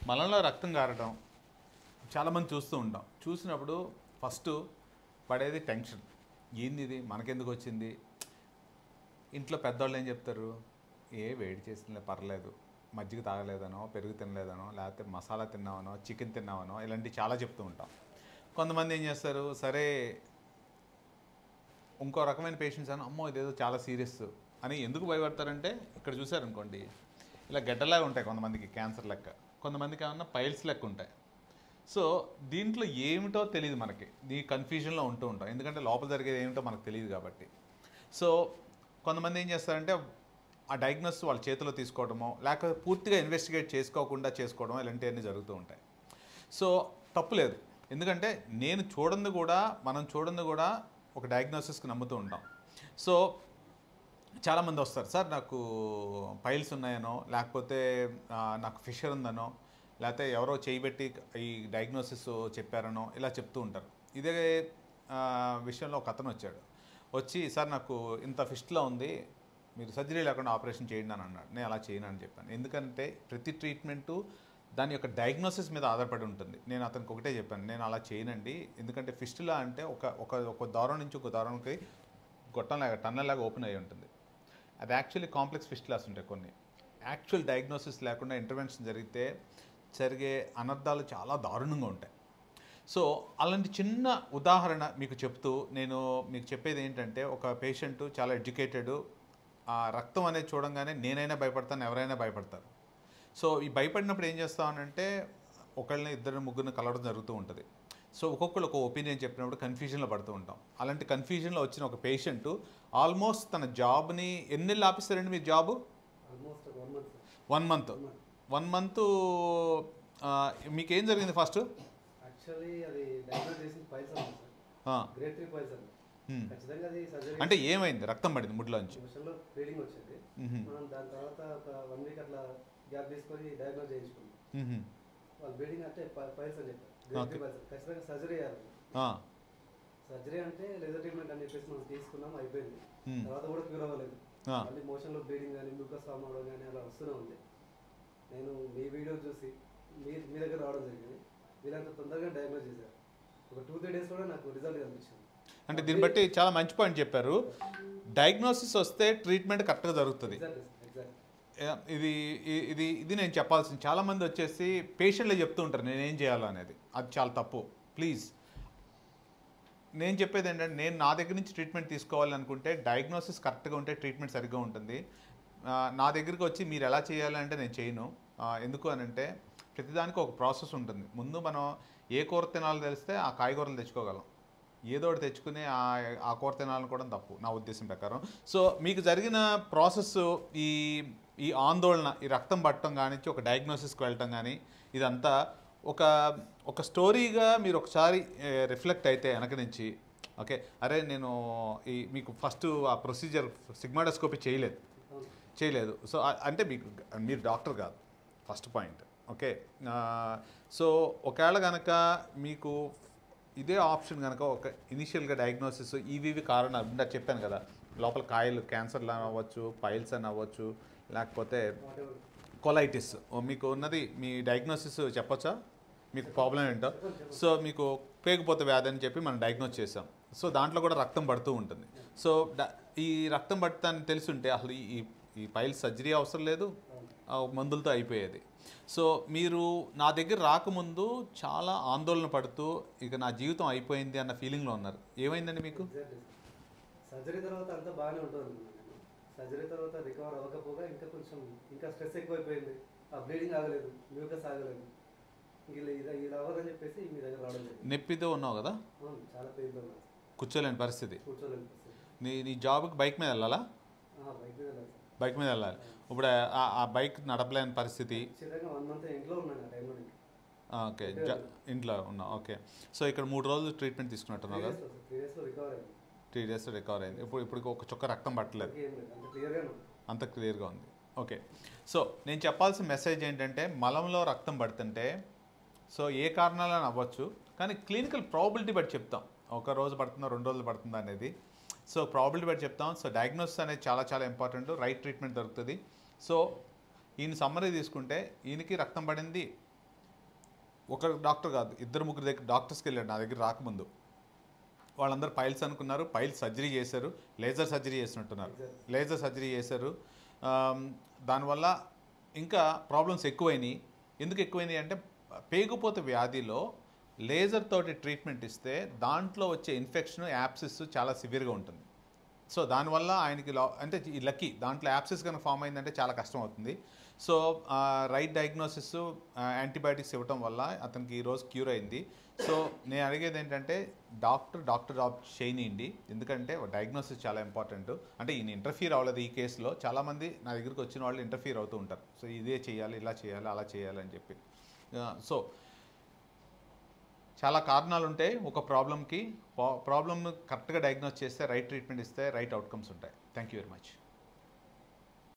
మలంలో రక్తం కారడం చాలామంది చూస్తూ ఉంటాం. చూసినప్పుడు ఫస్ట్ పడేది టెన్షన్. ఏంది ఇది, మనకెందుకు వచ్చింది? ఇంట్లో పెద్దవాళ్ళు ఏం చెప్తారు? వేడి చేసిందిలే పర్లేదు, మజ్జిగ తాగలేదనో, పెరుగు తినలేదనో, లేకపోతే మసాలా తిన్నామనో, చికెన్ తిన్నామనో, ఇలాంటివి చాలా చెప్తూ ఉంటాం. కొంతమంది ఏం చేస్తారు, సరే ఇంకో రకమైన పేషెంట్స్ అని, అమ్మో ఇదేదో చాలా సీరియస్ అని ఎందుకు భయపడతారంటే, ఇక్కడ చూసారనుకోండి ఇలా గడ్డలాగా ఉంటాయి కొంతమందికి, క్యాన్సర్ లెక్క, కొంతమందికి ఏమన్నా పైల్స్ లెక్క ఉంటాయి. సో దీంట్లో ఏమిటో తెలియదు మనకి, ఈ కన్ఫ్యూజన్లో ఉంటూ ఉంటాం, ఎందుకంటే లోపల జరిగేది ఏమిటో మనకు తెలియదు కాబట్టి. సో కొంతమంది ఏం చేస్తారంటే ఆ డయాగ్నోసిస్ వాళ్ళ చేతిలో తీసుకోవడమో, లేకపోతే పూర్తిగా ఇన్వెస్టిగేట్ చేసుకోకుండా చేసుకోవడమో, ఇలాంటివన్నీ జరుగుతూ ఉంటాయి. సో తప్పులేదు, ఎందుకంటే మనం చూడంది కూడా ఒక డయాగ్నోసిస్కి నమ్ముతూ ఉంటాం. సో చాలామంది వస్తారు, సార్ నాకు పైల్స్ ఉన్నాయనో, లేకపోతే నాకు ఫిషర్ ఉందనో, లేకపోతే ఎవరో చేయబెట్టి ఈ డయాగ్నోసిస్ చెప్పారనో ఇలా చెప్తూ ఉంటారు. ఇదే విషయంలో ఒక అతను వచ్చి సార్ నాకు ఇంత ఫిస్ట్లో ఉంది, మీరు సర్జరీ లేకుండా ఆపరేషన్ చేయండి అని అన్నాడు. నేను అలా చేయను అని చెప్పాను. ఎందుకంటే ప్రతి ట్రీట్మెంటు దాని యొక్క డయాగ్నోసిస్ మీద ఆధారపడి ఉంటుంది. నేను అతనికి ఒకటే చెప్పాను, నేను అలా చేయనండి, ఎందుకంటే ఫిస్టులా అంటే ఒక దారం నుంచి ఒక దారానికి గొట్టంలాగా టన్నల్లాగా ఓపెన్ అయ్యి ఉంటుంది. అది యాక్చువల్లీ కాంప్లెక్స్ ఫిస్టులాస్ ఉంటాయి కొన్ని. యాక్చువల్ డయాగ్నోసిస్ లేకుండా ఇంటర్వెన్షన్ జరిగే అనర్థాలు చాలా దారుణంగా ఉంటాయి. సో అలాంటి చిన్న ఉదాహరణ మీకు చెప్తూ నేను మీకు చెప్పేది ఏంటంటే, ఒక పేషెంట్ చాలా ఎడ్యుకేటెడ్, రక్తం అనేది చూడంగానే నేనైనా భయపడతాను, ఎవరైనా భయపడతారు. సో ఈ భయపడినప్పుడు ఏం చేస్తామనంటే ఒకళ్ళని ఇద్దరు ముగ్గురిని కలవడం జరుగుతూ ఉంటుంది. సో ఒక్కొక్కరు ఒక ఒపీనియన్ చెప్పినప్పుడు కన్ఫ్యూజన్లో పడుతూ ఉంటాం. అలాంటి కన్ఫ్యూజన్లో వచ్చిన ఒక పేషెంట్ ఆల్మోస్ట్ తన జాబ్ని ఎన్ని నెలలు ఆపిస్తారండి మీరు జాబు? 1 మంత్. మీకేం జరిగింది ఫస్ట్? అంటే ఏమైంది? రక్తం పడింది ముడ్లోంచి. గ్యాప్ తీసుకొని డయాగ్నోస్ చేయించుకున్నాం. వాళ్ళు బ్లీడింగ్ అంటే పైల్స్ అని చెప్పారు. ఖచ్చితంగా సర్జరీ చేయాలి. సర్జరీ అంటే లేజర్ ట్రీట్మెంట్ అని చెప్పేసి మనం తీసుకున్నాం, అయిపోయింది. తర్వాత కూడా క్యూర్ అవ్వలేదు. మళ్ళీ మోషన్లో బ్లీడింగ్ కానీ మ్యూకస్ ఫామ్ అవడం కానీ అలా వస్తూనే ఉంది. నేను మీ వీడియో చూసి మీ దగ్గర రావడం జరిగింది. వీళ్ళంత తొందరగా డయాగ్నోస్ చేశారు. ఒక 2-3 days కూడా నాకు రిజల్ట్ కనిపించింది. అంటే దీన్ని బట్టి చాలా మంచి పాయింట్ చెప్పారు. డయాగ్నోసిస్ వస్తే ట్రీట్మెంట్ కరెక్ట్గా జరుగుతుంది. ఇది నేను చెప్పాల్సింది. చాలామంది వచ్చేసి పేషెంట్లే చెప్తూ ఉంటారు నేనేం చేయాలో అనేది. అది చాలా తప్పు. ప్లీజ్ నేను చెప్పేది ఏంటంటే, నేను నా దగ్గర నుంచి ట్రీట్మెంట్ తీసుకోవాలనుకుంటే డయాగ్నోసిస్ కరెక్ట్గా ఉంటే ట్రీట్మెంట్ సరిగ్గా ఉంటుంది. నా దగ్గరికి వచ్చి మీరు ఎలా చేయాలంటే నేను చేయను. ఎందుకు అని అంటే ప్రతిదానికి ఒక ప్రాసెస్ ఉంటుంది. ముందు మనం ఏ కూర తినాలో తెలిస్తే ఆ కాయగూరలు తెచ్చుకోగలం. ఏదో ఒకటి తెచ్చుకుని ఆ కూర తినాలని కూడా తప్పు నా ఉద్దేశం ప్రకారం. సో మీకు జరిగిన ప్రాసెస్ ఈ ఆందోళన, ఈ రక్తం పట్టడం కానీ, ఒక డయాగ్నోసిస్కి వెళ్ళటం కానీ, ఇదంతా ఒక స్టోరీగా మీరు ఒకసారి రిఫ్లెక్ట్ అయితే వెనక నుంచి, ఓకే అరే నేను మీకు ఫస్ట్ ఆ ప్రొసీజర్ సిగ్మాడోస్కోపీ చేయలేదు. సో అంటే మీరు డాక్టర్ కాదు, ఫస్ట్ పాయింట్. ఓకే, సో ఒకవేళ కనుక మీకు ఇదే ఆప్షన్ కనుక ఒక ఇనిషియల్గా డయాగ్నోసిస్ ఇవి కారణాలు ఇందాక చెప్పాను కదా, లోపల కాయలు క్యాన్సర్లు అని అవ్వచ్చు, పైల్స్ అని అవ్వచ్చు, లేకపోతే కొలైటిస్. మీకు ఉన్నది మీ డయాగ్నోసిస్ చెప్పొచ్చా? మీకు ప్రాబ్లం ఏంటో. సో మీకు పేగుపోతే వ్యాధి అని చెప్పి మనం డయాగ్నోస్ చేసాం. సో దాంట్లో కూడా రక్తం పడుతూ ఉంటుంది. సో ఈ రక్తం పడుతుందని తెలుసుంటే అసలు ఈ పైల్స్ సర్జరీ అవసరం లేదు, మందులతో అయిపోయేది. సో మీరు నా దగ్గర రాకముందు చాలా ఆందోళన పడుతూ ఇక నా జీవితం అయిపోయింది అన్న ఫీలింగ్లో ఉన్నారు. ఏమైందండి మీకు? సర్జరీ తర్వాత అంతా బాగానే ఉంటుంది. సర్జరీ తర్వాత రికవర్ అవ్వకపోగా ఇంకా స్ట్రెస్ ఎక్కువైపోయింది. ఆ బ్లీడింగ్ ఆగలేదు, మ్యూకస్ ఆగలేదు. ఇలా అవ్వదని చెప్పేసి మీ దగ్గర రావడం జరిగింది. నొప్పితో ఉన్నావు కదా? చాలా పెయిన్తో ఉన్నాను. కూర్చోలేని పరిస్థితి. నీ జాబ్కి బైక్ మీద వెళ్ళాలా? బైక్ మీద వెళ్ళాలి. ఇప్పుడు ఆ బైక్ నడపలేని పరిస్థితి. ఓకే, ఇంట్లో ఉన్నావు. ఓకే, సో ఇక్కడ 3 రోజులు ట్రీట్మెంట్ తీసుకున్నట్టున్నావు కదా? 3 days రికవర్ అయింది. ఇప్పుడు ఒక చుక్క రక్తం పట్టలేదు, అంత క్లియర్గా ఉంది. ఓకే, సో నేను చెప్పాల్సిన మెసేజ్ ఏంటంటే, మలంలో రక్తం పడుతుంటే సో ఏ కారణాలని అవ్వచ్చు, కానీ క్లినికల్ ప్రాబిలిటీ బట్టి చెప్తాం. 1 రోజు పడుతుందా 2 రోజులు పడుతుందా అనేది. సో ప్రాబిలిటీ బట్టి చెప్తాం. సో డయాగ్నోసిస్ అనేది చాలా చాలా ఇంపార్టెంట్. రైట్ ట్రీట్మెంట్ దొరుకుతుంది. సో ఈయన సమ్మరీ తీసుకుంటే ఈయనకి రక్తం పడింది, ఒక డాక్టర్ కాదు, 2-3 దగ్గర డాక్టర్స్కి వెళ్ళాడు నా దగ్గర రాకముందు. వాళ్ళందరూ పైల్స్ అనుకున్నారు, పైల్స్ సర్జరీ చేశారు, లేజర్ సర్జరీ చేసినట్టున్నారు, లేజర్ సర్జరీ చేశారు. దానివల్ల ఇంకా ప్రాబ్లమ్స్ ఎక్కువైనాయి. ఎందుకు ఎక్కువైనాయి అంటే పేగుపోత వ్యాధిలో లేజర్ తోటి ట్రీట్మెంట్ ఇస్తే దాంట్లో వచ్చే ఇన్ఫెక్షన్ యాప్సిస్ చాలా సివియర్గా ఉంటుంది. సో దానివల్ల ఆయనకి అంటే ఈ లక్కీ దాంట్లో యాప్సిస్ కనుక ఫామ్ అయిందంటే చాలా కష్టం అవుతుంది. సో రైట్ డయాగ్నోసిస్, యాంటీబయాటిక్స్ ఇవ్వటం వల్ల అతనికి ఈరోజు క్యూర్ అయింది. సో నేను అడిగేది ఏంటంటే డాక్టర్ జాబ్ చేయనియండి, ఎందుకంటే డయాగ్నోసిస్ చాలా ఇంపార్టెంట్. అంటే ఈయన ఇంటర్ఫీర్ అవ్వలేదు ఈ కేసులో. చాలామంది నా దగ్గరికి వచ్చిన వాళ్ళు ఇంటర్ఫీర్ అవుతూ ఉంటారు. సో ఇదే చేయాలి, ఇలా చేయాలి, అలా చేయాలి అని చెప్పి. సో చాలా కారణాలు ఉంటాయి ఒక ప్రాబ్లమ్కి. ప్రాబ్లమ్ కరెక్ట్గా డయాగ్నోస్ చేస్తే, రైట్ ట్రీట్మెంట్ ఇస్తే రైట్ అవుట్కమ్స్ ఉంటాయి. Thank you very much.